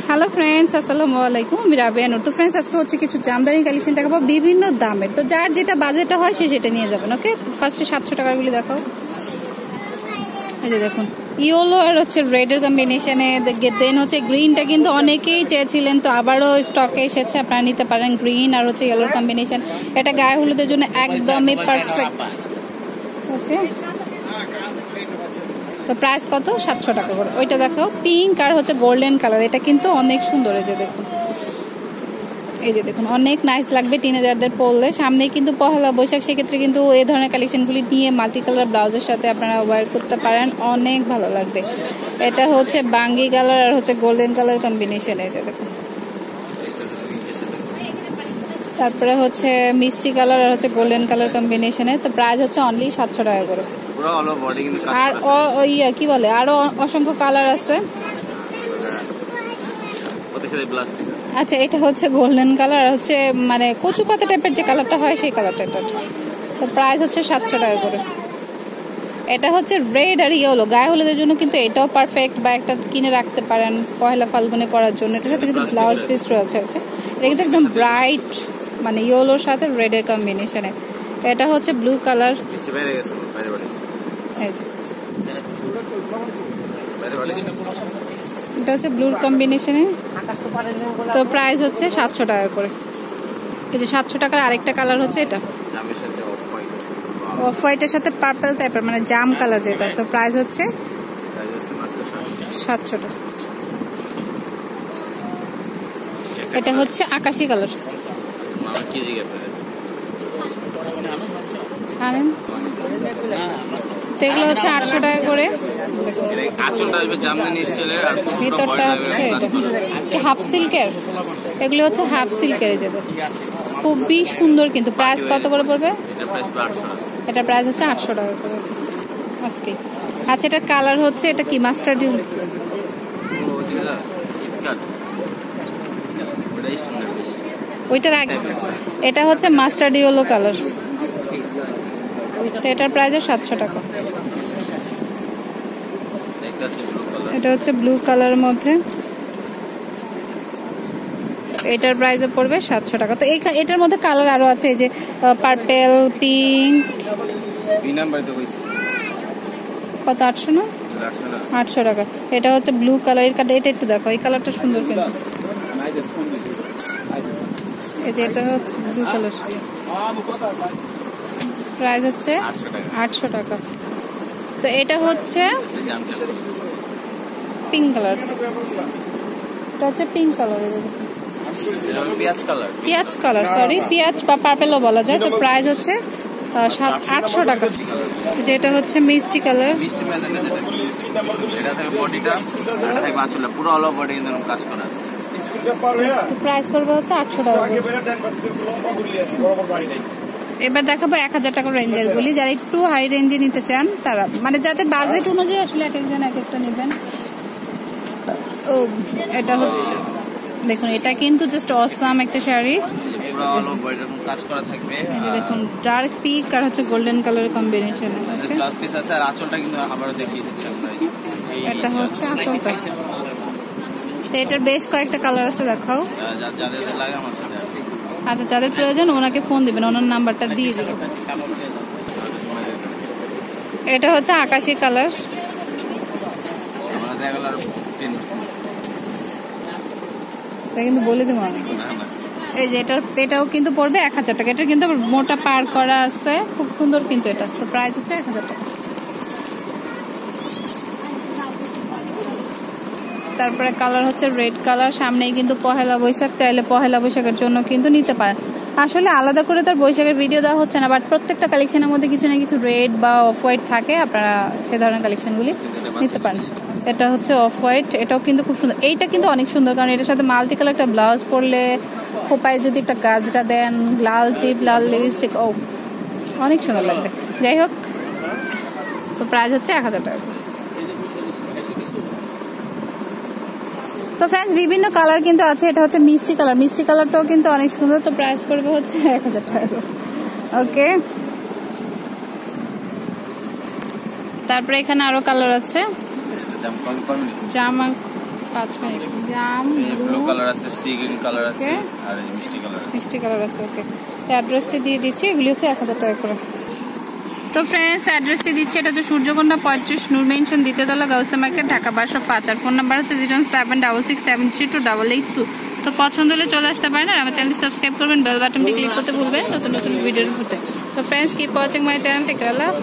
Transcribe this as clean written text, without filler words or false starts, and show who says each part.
Speaker 1: Hello friends, আসসালামু আলাইকুম। আমি রাবিয়া নূর। তো ফ্রেন্ডস, আজকে হচ্ছে কিছু জামদানি কালেকশন দেখাবো বিভিন্ন দামের। তো যার যেটা বাজেটটা হয় সে সেটা নিয়ে যাবেন। ওকে, ফার্স্টে 700 টাকারগুলি দেখাও। এই যে দেখুন, ইয়েলো আর হচ্ছে রেড এর কম্বিনেশনে। দেন হচ্ছে গ্রিনটা কিন্তু অনেকেই চেয়েছিলেন, তো আবারও স্টকে এসেছে, আপনারা নিতে পারেন। গ্রিন আর হচ্ছে ইয়েলোর কম্বিনেশন, এটা গায়ে হলুদের জন্য একদমই পারফেক্ট। ওকে, তো প্রাইস কত? 700 টাকা করে। ওইটা দেখো, পিঙ্ক আর হচ্ছে গোল্ডেন কালার, এটা কিন্তু অনেক সুন্দর। এই যে দেখুন, এই যে দেখুন, অনেক নাইস লাগবে টিনেজারদের পরলে। সামনে কিন্তু পহেলা বৈশাখ, সেক্ষেত্রে কিন্তু এই ধরনের কালেকশনগুলি নিয়ে মাল্টি কালার ব্লাউজের সাথে আপনারা ওয়্যার করতে পারেন, অনেক ভালো লাগবে। এটা হচ্ছে বাঙ্গি কালার আর হচ্ছে গোল্ডেন কালার কম্বিনেশন। এই যে দেখুন, তারপরে হচ্ছে মিষ্টি কালার আর হচ্ছে গোল্ডেন কালার কম্বিনেশনে। তো প্রাইস হচ্ছে অনলি 700 টাকা করে। আর কি বলে, আরো অসংখ্য কালার আছে। আচ্ছা, এটা হচ্ছে গোল্ডেন কালার, হচ্ছে মানে কচু পাতা টাইপের যে কালারটা হয় সেই কালারটা। এটা তো প্রাইস হচ্ছে 700 টাকা করে। এটা হচ্ছে রেড আর ইয়েলো, গায়ে হলুদের জন্য কিন্তু এটাও পারফেক্ট, বা একটা কিনে রাখতে পারেন পহেলা ফাল্গুনে পরার জন্য। এটার সাথে কিন্তু ব্লাউজ পিস রয়েছে। এটা কিন্তু একদম ব্রাইট, মানে ইয়েলোর সাথে রেড এর কম্বিনেশনে। এটা হচ্ছে ব্লু কালার, এটা হচ্ছে ব্লুর কম্বিনেশনে। তো প্রাইস হচ্ছে 700 টাকা করে। এই যে 700 টাকার আরেকটা কালার হচ্ছে এটা, অফ হোয়াইটের সাথে পার্পল টাইপের, মানে জাম কালার যেটা। তো প্রাইস হচ্ছে 700 টাকা। এটা হচ্ছে আকাশি কালার। এগুলো হচ্ছে 800 টাকা করে। ভিতরটা হচ্ছে হাফ সিল্কের, এগুলো হচ্ছে হাফ সিল্কের। যে খুবই সুন্দর, কিন্তু প্রাইস কত করে পড়বে? এটা প্রাইস হচ্ছে 800 টাকা করে আজকে। আচ্ছা, এটা কালার হচ্ছে, এটা কি মাস্টার্ড? ওইটার আগে এটা হচ্ছে মাস্টার্ড ইয়েলো কালার। তো এটার প্রাইস 700 টাকা। এটা হচ্ছে ব্লু কালারের মধ্যে, এটার প্রাইসে পড়বে 700 টাকা। তো এটার মধ্যে কালার আরো আছে, এই যে পার্পল, পিঙ্ক। কত? 800 না? 800 টাকা। এটা হচ্ছে ব্লু কালার, এটা একটু দেখো, এই কালারটা সুন্দর কিন্তু। এই যে এটা হচ্ছে ব্লু কালার, প্রাইস হচ্ছে 800 টাকা। তো এটা হচ্ছে পিঙ্ক কালার, এটা হচ্ছে পিঙ্ক কালার, পেঁয়াজ কালার, সরি পেঁয়াজ বা পার্পেলও বলা যায়। তো প্রাইস হচ্ছে 800 টাকা। যেটা হচ্ছে মিষ্টি কালার, প্রাইস করবে হচ্ছে 800 টাকা। এবার দেখাবো 1000 টাকা রেঞ্জের গুলি। যারা একটু হাই রেঞ্জে নিতে চান তারা, মানে যাদের বাজেট অনুযায়ী আসলে এক একজন এক একটা নেবেন। ও এটা হচ্ছে দেখুন, এটা কিন্তু জাস্ট অসাম একটা শাড়ি। দেখুন, ডার্ক পিঙ্ক আর হচ্ছে গোল্ডেন কালার কম্বিনেশন। এটা হচ্ছে আঁচলটা। তো এটার বেশ কয়েকটা কালার আছে, দেখাও। আচ্ছা, যাদের প্রয়োজন ওনাকে ফোন দিবেন, ওনার নাম্বারটা দিয়ে দিবেন। এটা হচ্ছে আকাশি কালার, কিন্তু বলে দিব অনেক। এই যে এটাও কিন্তু পড়বে 1000 টাকা। এটা কিন্তু মোটা পার করা আছে, খুব সুন্দর কিন্তু এটা। তো প্রাইস হচ্ছে 1000 টাকা। তারপরে কালার হচ্ছে রেড কালার। সামনেই কিন্তু পহেলা বৈশাখ, চাইলে পহেলা বৈশাখের জন্য কিন্তু নিতে পারেন। আসলে আলাদা করে তার বৈশাখের ভিডিও দেওয়া হচ্ছে না, বাট প্রত্যেকটা কালেকশনের মধ্যে কিছু না কিছু রেড বা অফ হোয়াইট থাকে, আপনারা সে ধরনের কালেকশনগুলি নিতে পারেন। এটা হচ্ছে অফ হোয়াইট, এটাও কিন্তু খুব সুন্দর। এইটা কিন্তু অনেক সুন্দর, কারণ এটার সাথে মাল্টি কালার একটা ব্লাউজ পরলে, খোপায় যদি একটা গাজরা দেন, লাল টিপ, লাল লিপস্টিক, ও অনেক সুন্দর লাগবে। যাই হোক, তো প্রাইস হচ্ছে 1000 টাকা। তো ফ্রেন্ডস, বিভিন্ন কালার কিন্তু আছে। এটা হচ্ছে মিষ্টি কালার, মিষ্টি কালারটাও কিন্তু অনেক সুন্দর। তো প্রাইস করবে হচ্ছে 1000 টাকা। ওকে, তারপরে এখানে আরো কালার আছে, জামা 5 মিনিট। জাম
Speaker 2: ব্লু কালার আছে, সি গ্রিন কালার আছে, আর এই মিষ্টি কালার আছে।
Speaker 1: ওকে, অ্যাড্রেসটি দিয়ে দিচ্ছি, এগুলি হচ্ছে 1000 টাকা করে। তো ফ্রেন্ডস অ্যাড্রেসটি দিচ্ছি, এটা হচ্ছে সূর্যকন্যা 35 নূর মেনশন, দ্বিতীয়তলা, গাউসিয়া মার্কেট, ঢাকা 1205। আর ফোন নাম্বার হচ্ছে 07667328882। তো পছন্দ হলে চলে আসতে পারেন, আর আমার চ্যানেলটি সাবস্ক্রাইব করবেন, বেল বাটনটি ক্লিক করতে ভুলবেন নতুন নতুন ভিডিওর প্রতি। তো friends keep watching my channel, take care.